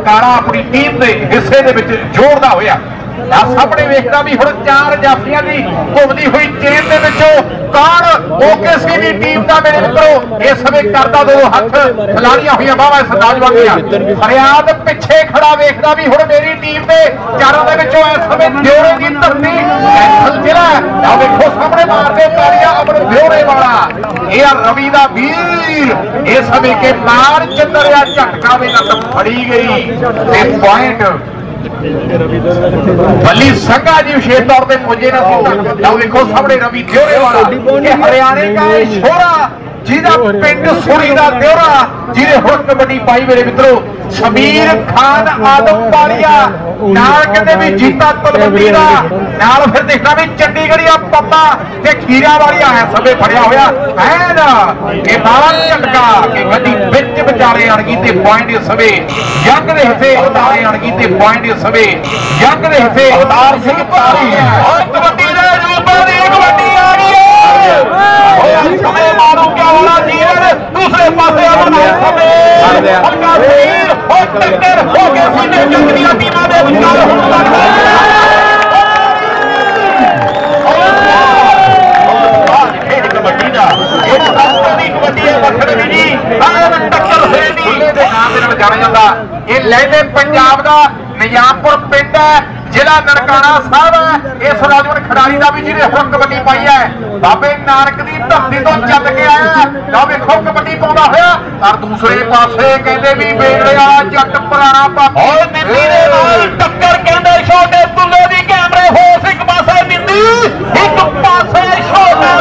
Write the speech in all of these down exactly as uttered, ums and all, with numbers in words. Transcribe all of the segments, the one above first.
काला अपनी टीम के हिस्से दे विच जोड़दा होया। सामने वेखदा भी हुण चार जाफियां दी घुमदी हुई चेन दे विचों कौन ओकेसी दी टीम दा मेरे मित्रों इस समय करदा दो हथ खिलाड़ियां हुई बावा इस नौजवान दियां। फरियाद पिछे खड़ा वेखदा भी हुण मेरी टीम दे चारों दे विचों इस समय ब्योरे दी धरती कैंथल जिला आ देखो सामने मारदे तालियां अमर ब्योरे वाला ये रवि दा वीर इस समय के मार चंदरिया झटका में नत फड़ी गई ते पॉइंट बल्ली संघा जी विशेष तौर पर मुझे ना देखो सामने रवि द्योरे वाला ये हरियाणे का छोरा जिहदा पिंड सुरी दा द्योरा जिहने हुण कबड्डी पाई मेरे मित्रों शमीर खान आदम वालिया नाल कहते भी जीता तलवंडी दा नाल फिर देखना भी चंडीगढ़िया पप्पा ते खीरा वालिया है सबे फड़िया होया है ना ये बाल झटका कि गड्डी विच विचारे अड़ गई ते पॉइंट इस समय यंग दे हिस्से विचारे अड़ गई ते पॉइंट इस समय यंग दे हिस्से अवतार सिंह पारी और कबड्डी दे रूप दी कबड्डी आ गई है समय मारू क्या वाला जीवन दूसरे पासे अपना समय हल्का तीर और टक्कर हो गया सीधे जंगलिया टीमां दे विचार हुण तक कबड्डी दा एक राष्ट्रीय कबड्डी है वखड़ी जी आन टक्कर होएगी दे नाम दे नाल जाणिया जांदा ये लहदे पंजाब दा निजामपुर पिंड है जिला ननकाना साहब है इस नौजवान खिडारी का भी जिन्हें हुण कबड्डी पाई है बाबे नानक की धरती तो चल के आया लो वेखो कबड्डी पाउंदा होया और दूसरे पासे कहंदे भी बेड़े वाला जट पुराना बाबा और निंदी दे नाल टक्कर कहंदे छोटे तुल्ले दी कैमरे होस एक पासे निंदी एक पासे छोटा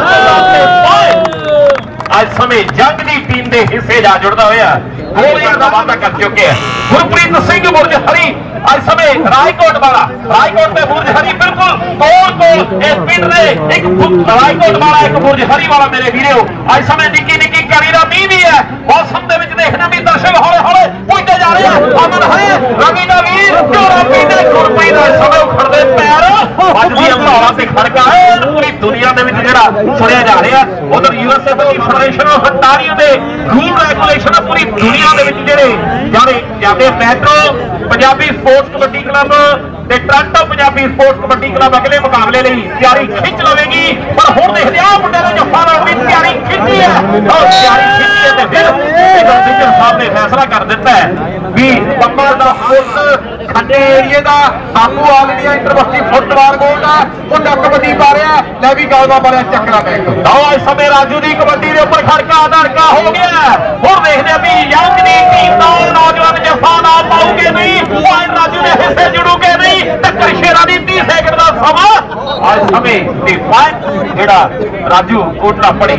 आज समय जंग की टीम के हिस्से जा जुड़ता होया गोलियां का वादा कर चुके हैं गुरप्रीत सिंह बुरज हरी आज समय रायकोट वाला रायकोट में बुरज हरी बिल्कुल कोल कोल इस पिंड दे एक रायकोट वाला एक बुरज हरी वाला मेरे वीरो आज समय निक्की निक्की कड़ी दा मींह भी है मौसम दे विच देखना भी दर्शक हौले हौले पुजदे जा रहे हैं अमन है रवि दा वीर चोरा पींदे गुरप्रीत दा समय उखड़दे पैर अज दी अमलाला ते खड़का है पूरी दुनिया दे विच जेड़ा सुनिया जा रहा है उधर यूएसए बल्ली फेडरेशन ऑफ अंटारियो दे रूल रेगुलेशन पूरी दुनिया दे विच जेड़े जाने जाते metro Punjabi sports kabaddi club ते Toronto Punjabi sports kabaddi club अगले मुकाबले लई तैयारी खिंच लवेगी पर हुण देखदे आ मुंडे ने जफा लाउण दी तैयारी खिंची है और तैयारी खिंची है ते फिर डिवीजन साहब ने फैसला कर दिता है भी पंबा दा फुट खड्डे एरिए दा Babu all India intervarsity football board दा मुंडा कबड्डी पा रहा ले भी गालवा पा रहा चक्रा बैक लो इस समय राजू दी कबड्डी दे ऊपर खड़का धड़का हो गया हुण देखदे भी यंग दी टीम दा नौजवान जफा ना पाऊगे नहीं पॉइंट राजू ने हिस्से जुड़ूगे नहीं टक्कर शेरा दी तीस सेकंड दा समा आज समय ते पॉइंट जेड़ा राजू कोटला पड़ी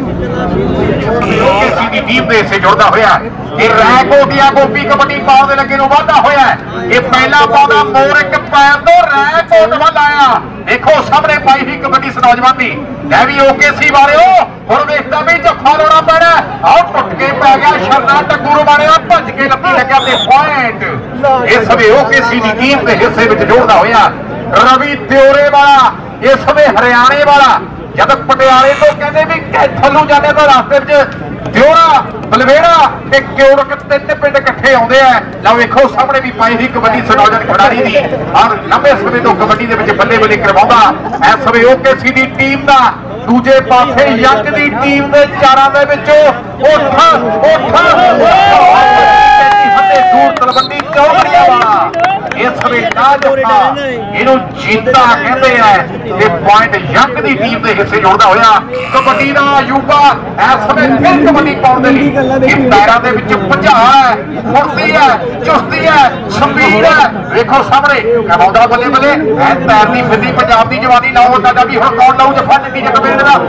ओकेसी दी टीम दे हिस्से जुड़दा होया ये रैकोटिया गोपी कबड्डी पाउण दे लगे नूं वाधा होया ये पहला पाउंदा मोर एक पैर तो रैकोट वल आया देखो सामने पाई हुई कबड्डी इस नौजवान दी मैं भी ओकेसी वाले हुण देखदा भी जफा लाउणा पैना आओ टुट के पै गया शरना टकूर वाले भज के लत्ती लग्या ते पॉइंट इस समय ओकेसी दी टीम दे हिस्से विच जोड़दा होया रवि द्योरे वाला इस समय हरियाणे वाला जब पटियाले तो कहते भी कैथल नूं जाने तो रास्ते च द्योरा बलवेड़ा ते क्योड़क तीन पिंड इकट्ठे आउंदे आ लो वेखो सामने भी पाई हुई कबड्डी नौजवान खिडारी दी और लंबे समय तो कबड्डी दे विच बल्ले बल्ले करवाउंदा इस समय ओकेसी दी टीम दा दूजे पासे यंग दी टीम दे चारां दे विचों उठ उठ दूर तलवंडी चौधरीया वाला इस समय ना जफा इनू जीता कहते हैं ये पॉइंट यंग दी टीम के हिस्से जोड़दा होया कबड्डी दा यूबा इस समय फिर कबड्डी पाउण दे लई ये पैरां दे विच भजा है फुर्ती है चुस्ती है स्पीड है देखो सामने कमाउंदा बल्ले बल्ले ऐ पैर दी फिरदी पंजाब दी जवानी ना होता दा भी हुण कौन लाऊ जफा निंदी जग पिंड दा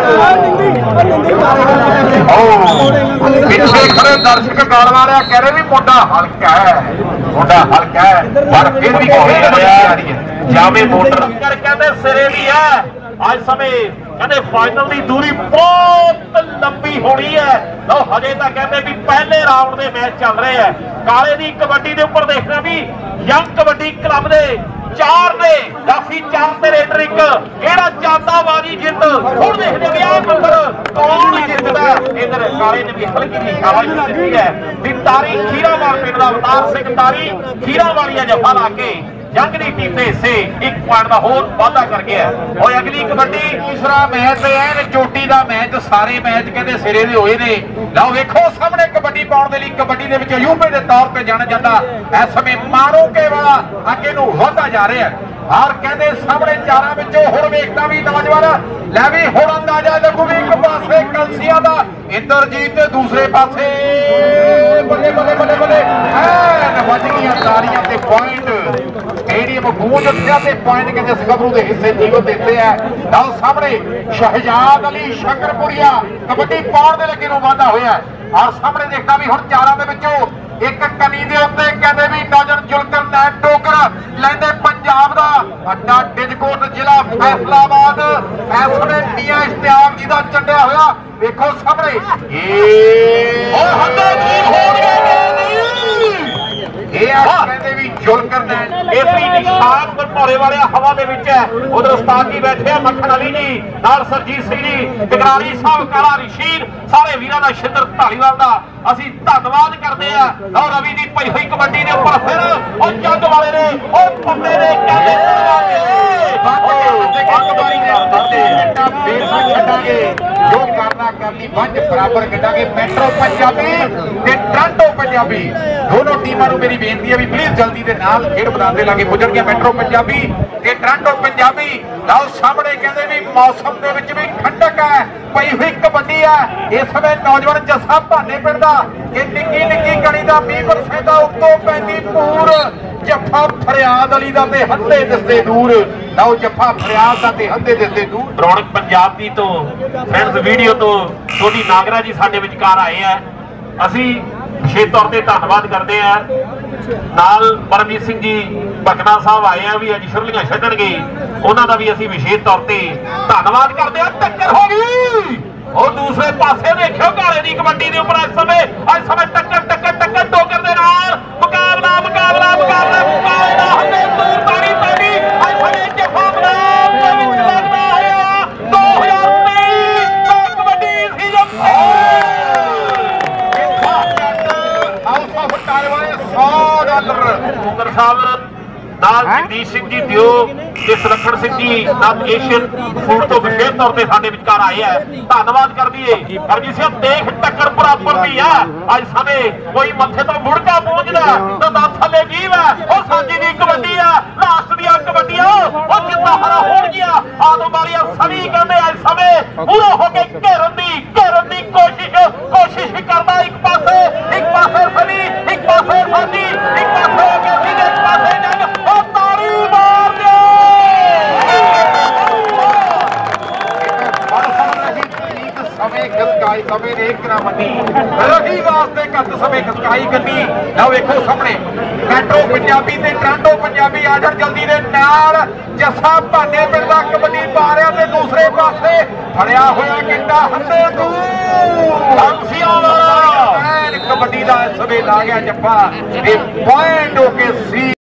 पिछे खड़े दर्शक गाल वाले कह रहे भी मुंडा हल्का है मुंडा हल्का है पर फिर भी जावे मोटर कहते सिरे दी है आज समय कहते फाइनल की दूरी बहुत लंबी होनी है लो हजे तक कहते भी पहले राउंड के मैच चल रहे हैं काले दी कबड्डी के उपर देखना भी यंग कबड्डी क्लब के चार ने दसी चार ते रेडर एक केड़ा चाहता बाजी जित हुण देखदे भी आ नंबर कौन जितदा इधर काले ने भी हल्की जी शाबाशी दित्ती है भी तारी खीरावाल पिंड दा अवतार सिंह तारी खीरावालिया जफा ला के जंग की टीम के हिस्से एक पॉइंट का होर वाधा कर गया और अगली कबड्डी तीसरा मैच है चोटी का मैच सारे मैच कहते सिरे दे होए ने लो वेखो सामने कबड्डी पाउण दे लई कबड्डी दे विच यूपी के तौर पर जाना जाता इस समय मारो के वाला अगे नूं वधदा जा रहा है और कहते सामने चारा विचों हुण वेखदा भी नौजवान लै भी हुण अंदाजा लगू भी एक पासे कलसिया दा इंद्रजीत ते दूसरे पासे बल्ले बल्ले बल्ले बल्ले ऐन वज गईयां तालियां ते पॉइंट स्टेडियम गूंज उठिया ते पॉइंट कहते सगबरू के हिस्से जीव देते हैं लो सामने शहजाद अली शकरपुरिया कबड्डी पाउण दे लगे नूं वाधा होया और सामने देखदा भी हुण चारा दे विचों एक कनी दे उत्ते कहते भी नौजर जुलकर नैन टोकर लैंदे पंजाब दा अड्डा डिजकोट जिला फैसलाबाद इस समय मियां इश्तियाक जी दा चंडिया होया देखो सामने ए हद्दे जीव हो गए निशान भरभौरे वाले हवा दे विच है उधर उस्ताद जी बैठे हैं मक्खन अली जी नाल सरजीत सिंह जी टकराली साहब काला रशीद सारे वीरां दा शिंदर ढालीवाल दा असीं धन्नवाद करदे आ और रवि दी पई होई कबड्डी दे उपर फिर और जंग वाले ने और पत्ते ने कहंदे जो करना करनी बंज बराबर कटांगे मेट्रो पंजाबी ते टोरंटो पंजाबी दोनों टीमां नूं मेरी बेनती है भी प्लीज जल्दी दे नाल खेड बनाते लागे पुजण गया मेट्रो पंजाबी ते टोरंटो पंजाबी लाओ सामने कहंदे भी मौसम दे विच भी ठंडक है पई हुई कबड्डी है इस समय नौजवान जस्सा भाने पिंड दा कि निक्की निक्की कणी दा बीस परसेंट दा उत्तों पैंदी पूर जफा फरियाद अली दा ते हंधे दिसदे दूर लाओ जफा फरियाद दा ते हंधे दिसदे दूर रौनक पंजाब दी तो फ्रेंड्स वीडियो तो छोटी नागरा जी साडे विचकार आए हैं असी विशेष तौर पर धन्नवाद करते हैं नाल परमजीत सिंह जी भकना साहब आए हैं भी अज शुरलियां छड्डणगे उन्हां दा भी असी विशेष तौर पर धन्नवाद करते हैं टक्कर हो गई और दूसरे पासे देखियो काले दी कबड्डी दे उपर इस समय इस समय टक्कर टक्कर टक्कर टोकर दे नाल मुकाबला मुकाबला मुकाबला मुकाबला हमें दूर ताड़ी ताड़ी इस समय जफा मैदान दे विच लगदा है दो हज़ार तेईस दा कबड्डी सीजन हाउस ऑफ टाइवाए सौ डॉलर उमर साहब नाल जगदीश सिंह जी दियो ते सुलखन सिंह जी नाल एशियन फूड तो विशेष तौर पर साडे विचकार आए हैं धन्नवाद कर दिए हरजीत सिंह देख टक्कर बराबर दी है अज समय कोई मथे तो मुड़का पहुंचदा तो दस थले जीव है और साडी दी कबड्डी है लास्ट दी कबड्डी और जितना हरा हो गया आदम वालिया सभी कहते अज समय पूरा होके घेरन दी घेरन दी कोशिश कोशिश करदा एक पासे एक पासे सभी एक पासे साडी एक पासे होके सीधे एक पासे जंग समय खसकाई समय ने एक ना मनी रही वास्ते कद समय खसकाई गड्डी लो वेखो सामने मेट्रो पंजाबी ते टोरंटो पंजाबी आ जाण जल्दी दे नाल जस्सा भाने पिंड दा कबड्डी पा रहा ते दूसरे पासे फड़िया होया किंडा हंदे तू हंसियां वाला कबड्डी दा समय ला गया जप्पा ते पॉइंट होके सी